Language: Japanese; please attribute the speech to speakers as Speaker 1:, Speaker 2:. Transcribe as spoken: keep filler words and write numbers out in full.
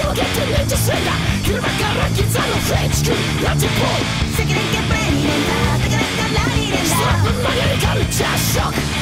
Speaker 1: をゲットレンジャースレンダー車からギザのフレンチクランチボーイ
Speaker 2: 責任がプレイに連打だからからに連
Speaker 1: ストラッ
Speaker 2: 打
Speaker 1: プマニアにカルチャーショック